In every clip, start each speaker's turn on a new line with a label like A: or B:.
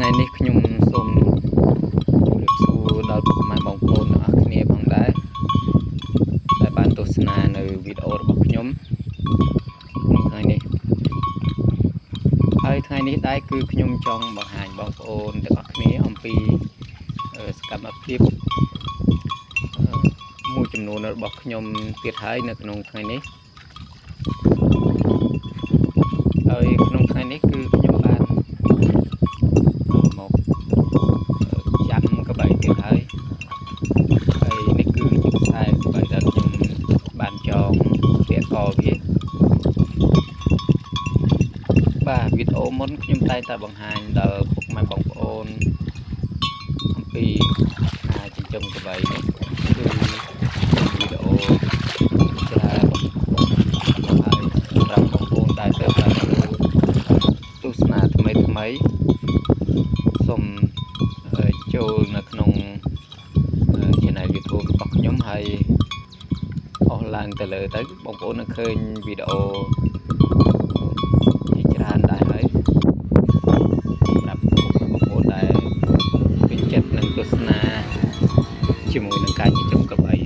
A: ថ្ងៃនេះខ្ញុំសូមជម្រាបសួរដល់ពុកម៉ែបងប្អូនទាំងអស់គ្នាផងដែរដែលបានទស្សនានៅវីដេអូរបស់ខ្ញុំក្នុងថ្ងៃនេះហើយថ្ងៃនេះដែរគឺខ្ញុំចង់បង្ហាញបងប្អូនទាំងអស់គ្នាអំពីសកម្មភាពមួយចំនួនរបស់ខ្ញុំទៀតហើយនៅក្នុងថ្ងៃនេះហើយក្នុងថ្ងៃនេះគឺខ្ញុំបានមកចាំកបីទៀតហើយនេះគឺជាខ្សែកបីដែលខ្ញុំបានចងពាក់កវាបាទវីដេអូមុនខ្ញុំតែងតែបង្ហាញដល់ពុកម៉ែបងប្អូនអំពីការចិញ្ចឹមកបីនេះគឺវីដេអូច្រើនហើយសម្រាប់បងប្អូនដែលទៅតាមទស្សនាថ្មីសូមចូលនៅក្នុង channel YouTube របស់ខ្ញុំហើយអស់ឡើងទៅលើទៅបងប្អូននឹងឃើញវីដេអូជាច្រើនដែរហើយសម្រាប់បងប្អូនដែលពេញចិត្តនឹងទស្សនាជាមួយនឹងការចិញ្ចឹមកបី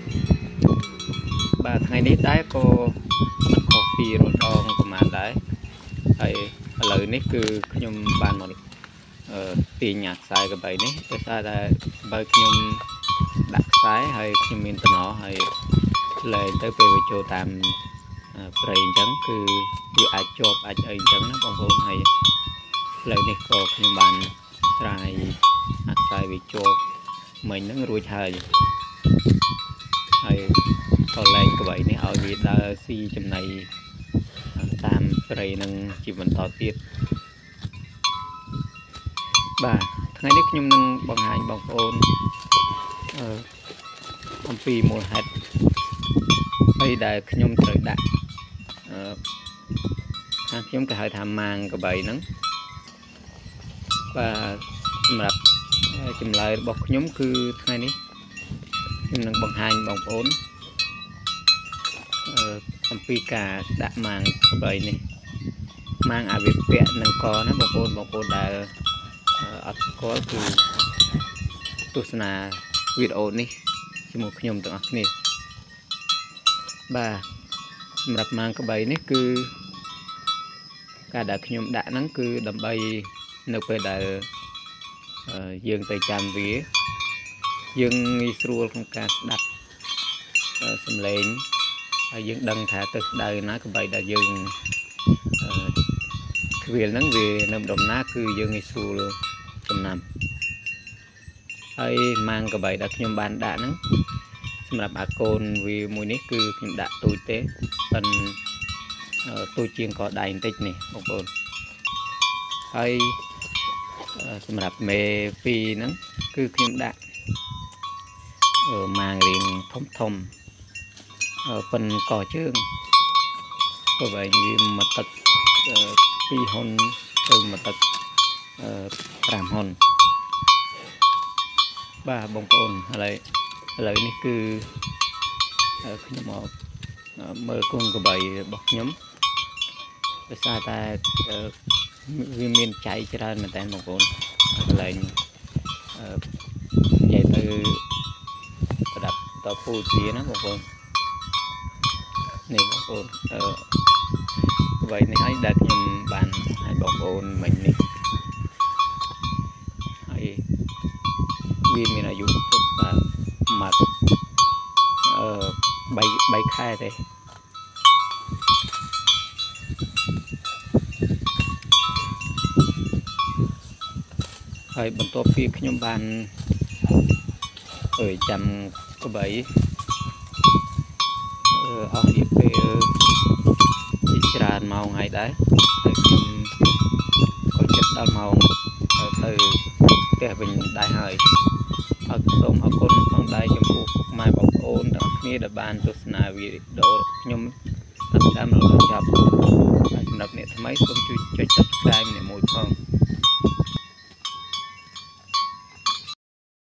A: បាទថ្ងៃនេះដែរក៏មិនខុសពីរដងប្រហែលដែរហើយឥឡូវនេះគឺខ្ញុំបានមកទាញខ្សែកបីនេះដោយសារតែបើខ្ញុំដាក់ខ្សែហើយខ្ញុំមានតំណហើយលែងទៅពេលវាចូលតាមព្រៃអញ្ចឹងគឺវាអាចជាប់អាចអីអញ្ចឹងណាបងប្អូនហើយឥឡូវនេះក៏ខ្ញុំបានត្រាយខ្សែវាជាប់មិញហ្នឹងរួចហើយក៏លែងកបីនេះឲ្យវាដើរស៊ីចំណីតាមព្រៃនឹងជាបន្តទៀតបាទថ្ងៃនេះខ្ញុំនឹងបង្ហាញបងប្អូនអំពីមូលហេតុអីដែលខ្ញុំត្រូវដាក់ខាងខ្ញុំគេហៅថាម៉ាងកបីហ្នឹងបាទសម្រាប់ចម្លើយរបស់ខ្ញុំគឺថ្ងៃនេះខ្ញុំនឹងបង្ហាញបងប្អូនអំពីការដាក់ម៉ាងកបីនេះម៉ាងអាវិពៈនឹងកណាបងប្អូនដែលអត់ស្គាល់គឺទស្សនាវីដេអូនេះជាមួយខ្ញុំទាំងអស់គ្នាបាទសម្រាប់ម៉ាងកបីនេះគឺការដែលខ្ញុំដាក់ហ្នឹងគឺដើម្បីនៅពេលដែលយើងទៅចាំវាយើងងាយស្រួលក្នុងការស្ដាប់សំឡេងហើយយើងដឹងថាទៅស្ដៅណាកបីដែលយើងខ្វៀលហ្នឹងវានៅម្ដុំណាគឺយើងងាយស្រួលចំណាំហើយម៉ាងកបីដែលខ្ញុំបានដាក់ហ្នឹងសម្រាប់អាកូនវាមួយនេះគឺខ្ញុំដាក់ទូចទេប៉ុន្តែទូចជាងកដៃបន្តិចនេះបងប្អូនហើយសម្រាប់មេពីរហ្នឹងគឺខ្ញុំដាក់ម៉ាងរៀងធំប៉ុនកជើងក៏វិញវាមកទឹក2ហ៊ុនទៅមកទឹក5ហ៊ុនបាទបងប្អូនឥឡូវនេះគឺខ្ញុំមកមើលកូនកបីរបស់ខ្ញុំដោយសារតែវាមានចៃច្រើនមែនតើបងប្អូនកន្លែងនិយាយទៅប្រដាប់តពូជាណាបងប្អូននេះបងប្អូនកបីនេះហើយដែលខ្ញុំបានឲ្យបងប្អូនមិញនេះហើយវាមានអាយុទៅមក3ខែទេហើយបន្ទាប់ពីខ្ញុំបានចាំកបីអស់រយៈពេលជាច្រើនម៉ោងហើយដែរហើយខ្ញុំក៏ចិត្តដល់ម៉ោងទៅផ្ទះវិញដែរហើយសូមអរគុណផងដែរចំពោះពុកម៉ែបងប្អូនទាំងអស់គ្នាដែលបានទស្សនាវីដេអូខ្ញុំតាំងពីដើមរហូតដល់ចប់ហើយសម្រាប់អ្នកថ្មីសូមជួយចុច Subscribe ម្នាក់មួយ